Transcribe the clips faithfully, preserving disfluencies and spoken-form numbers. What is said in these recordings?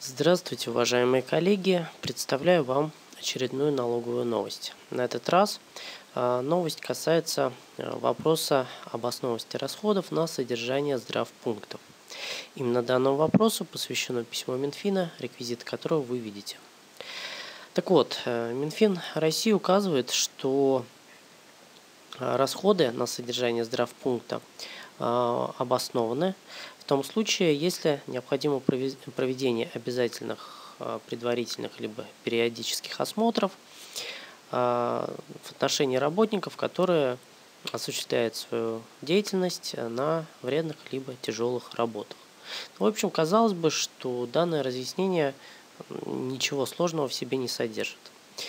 Здравствуйте, уважаемые коллеги! Представляю вам очередную налоговую новость. На этот раз э, новость касается э, вопроса об основности расходов на содержание здравпунктов. Именно данному вопросу посвящено письмо Минфина, реквизиты которого вы видите. Так вот, э, Минфин России указывает, что э, расходы на содержание здравпункта э, обоснованы в том случае, если необходимо проведение обязательных предварительных либо периодических осмотров в отношении работников, которые осуществляют свою деятельность на вредных либо тяжелых работах. В общем, казалось бы, что данное разъяснение ничего сложного в себе не содержит.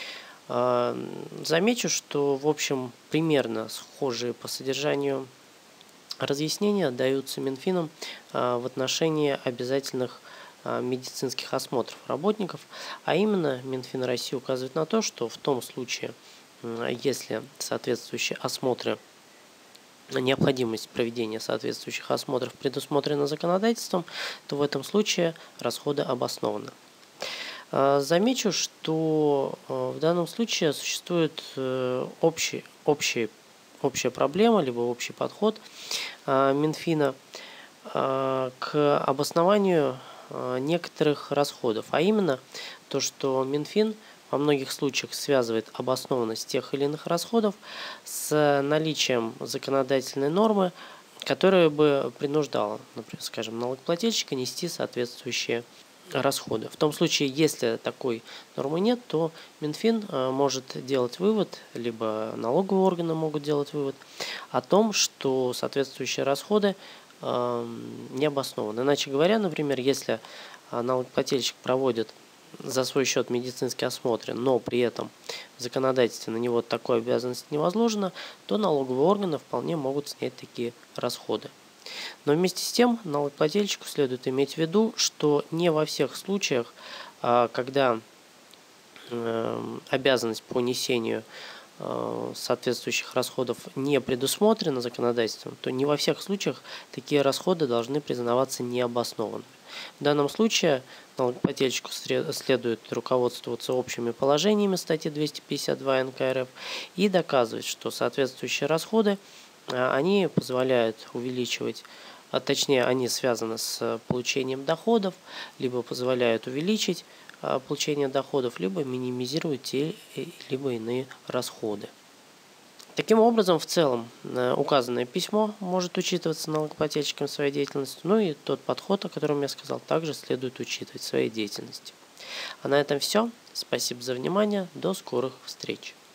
Замечу, что в общем примерно схожие по содержанию разъяснения даются Минфином в отношении обязательных медицинских осмотров работников, а именно Минфин России указывает на то, что в том случае, если соответствующие осмотры, необходимость проведения соответствующих осмотров предусмотрена законодательством, то в этом случае расходы обоснованы. Замечу, что в данном случае существует общий, общий общая проблема, либо общий подход Минфина к обоснованию некоторых расходов, а именно то, что Минфин во многих случаях связывает обоснованность тех или иных расходов с наличием законодательной нормы, которая бы принуждала, например, скажем, налогоплательщика нести соответствующие расходы. В том случае, если такой нормы нет, то Минфин может делать вывод, либо налоговые органы могут делать вывод о том, что соответствующие расходы не обоснованы. Иначе говоря, например, если налогоплательщик проводит за свой счет медицинские осмотры, но при этом в законодательстве на него такой обязанности не возложена, то налоговые органы вполне могут снять такие расходы. Но вместе с тем налогоплательщику следует иметь в виду, что не во всех случаях, когда обязанность по несению соответствующих расходов не предусмотрена законодательством, то не во всех случаях такие расходы должны признаваться необоснованными. В данном случае налогоплательщику следует руководствоваться общими положениями статьи двести пятьдесят два эн ка эр эф и доказывать, что соответствующие расходы они позволяют увеличивать, а точнее они связаны с получением доходов, либо позволяют увеличить получение доходов, либо минимизировать те либо иные расходы. Таким образом, в целом, указанное письмо может учитываться налогоплательщиком в своей деятельности, ну и тот подход, о котором я сказал, также следует учитывать в своей деятельности. А на этом все. Спасибо за внимание. До скорых встреч.